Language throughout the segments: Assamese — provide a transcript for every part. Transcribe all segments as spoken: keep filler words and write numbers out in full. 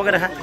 চবকে দেখা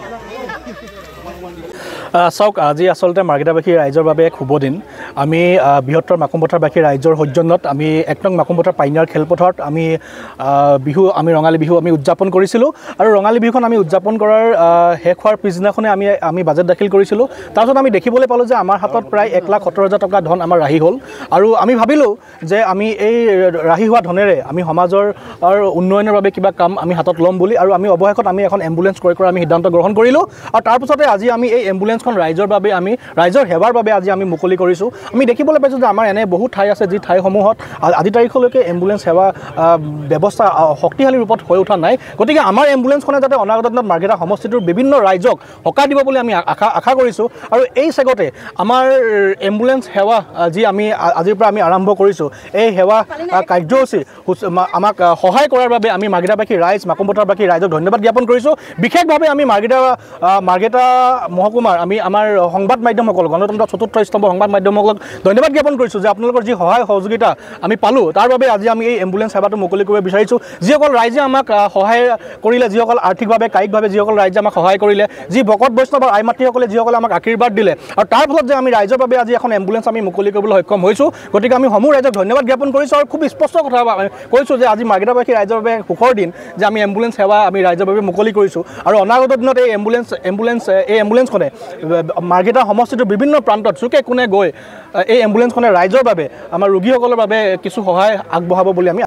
চাওক আজি আচলতে মাৰ্ঘেৰিটাবাসী ৰাইজৰ বাবে এক শুভ দিন আমি বৃহত্তৰ মাকুমপথাৰবাসী ৰাইজৰ সৌজন্যত আমি এক নং মাকুমপথাৰ পাইনিয়াৰ খেলপথাৰত আমি বিহু আমি ৰঙালী বিহু আমি উদযাপন কৰিছিলোঁ আৰু ৰঙালী বিহুখন আমি উদযাপন কৰাৰ শেষ হোৱাৰ পিছদিনাখনে আমি আমি বাজেট দাখিল কৰিছিলোঁ তাৰপিছত আমি দেখিবলৈ পালোঁ যে আমাৰ হাতত প্ৰায় এক লাখ সত্তৰ হাজাৰ টকা ধন আমাৰ ৰাহি হ'ল আৰু আমি ভাবিলোঁ যে আমি এই ৰাহি হোৱা ধনেৰে আমি সমাজৰ উন্নয়নৰ বাবে কিবা কাম আমি হাতত ল'ম বুলি আৰু আমি অৱশেষত আমি এখন এম্বুলেঞ্চ ক্ৰয় কৰাৰ আমি সিদ্ধান্ত গ্ৰহণ কৰিলোঁ আৰু তাৰপিছতে আজি আমি এই এম্বুলেঞ্চখন ৰাইজৰ বাবে আমি ৰাইজৰ সেৱাৰ বাবে আজি আমি মুকলি কৰিছোঁ আমি দেখিবলৈ পাইছোঁ যে আমাৰ এনে বহু ঠাই আছে যি ঠাইসমূহত আজি তাৰিখলৈকে এম্বুলেঞ্চ সেৱা ব্যৱস্থা শক্তিশালী ৰূপত হৈ উঠা নাই গতিকে আমাৰ এম্বুলেঞ্চখনে যাতে অনাগত দিনত মাৰ্ঘেৰিটা সমষ্টিটোৰ বিভিন্ন ৰাইজক সকাহ দিব বুলি আমি আশা আশা কৰিছোঁ আৰু এই চেগতে আমাৰ এম্বুলেঞ্চ সেৱা যি আমি আজিৰ পৰা আমি আৰম্ভ কৰিছোঁ এই সেৱা কাৰ্যসূচী আমাক সহায় কৰাৰ বাবে আমি মাৰ্ঘেৰিটাবাসী ৰাইজ মাকুমপথাৰবাসী ৰাইজক ধন্যবাদ জ্ঞাপন কৰিছোঁ বিশেষভাৱে আমি মাৰ্ঘেৰিটা মাৰ্ঘেৰিটা মহকুমাৰ আমি আমাৰ সংবাদ মাধ্যমসকল গণতন্ত্ৰ চতুৰ্থ স্তম্ভ সংবাদ মাধ্যমসকলক ধন্যবাদ জ্ঞাপন কৰিছোঁ যে আপোনালোকৰ যি সহায় সহযোগিতা আমি পালোঁ তাৰ বাবে আজি আমি এই এম্বুলেঞ্চ সেৱাটো মুকলি কৰিব বিচাৰিছোঁ যিসকল ৰাইজে আমাক সহায় কৰিলে যিসকল আৰ্থিকভাৱে কায়িকভাৱে যিসকল ৰাইজে আমাক সহায় কৰিলে যি ভকত বৈষ্ণৱ আৰু আই মাতৃসকলে যিসকলে আমাক আশীৰ্বাদ দিলে আৰু তাৰ ফলত যে আমি ৰাইজৰ বাবে আজি এখন এম্বুলেঞ্চ আমি মুকলি কৰিবলৈ সক্ষম হৈছোঁ গতিকে আমি সমূহ ৰাইজক ধন্যবাদ জ্ঞাপন কৰিছোঁ আৰু খুব স্পষ্ট কথা কৈছোঁ যে আজি মাৰ্ঘেৰিটাবাসী ৰাইজৰ বাবে সুখৰ দিন যে আমি এম্বুলেঞ্চ সেৱা আমি ৰাইজৰ বাবে মুকলি কৰিছোঁ আৰু অনাগত দিনত এই এম্বুলেঞ্চ এম্বুলেঞ্চ এই এম্বুলেঞ্চখনে মাৰ্ঘেৰিটা সমষ্টিটোৰ বিভিন্ন প্ৰান্তত চুকে কোণে গৈ এই এম্বুলেঞ্চখনে ৰাইজৰ বাবে আমাৰ ৰোগীসকলৰ বাবে কিছু সহায় আগবঢ়াব বুলি আমি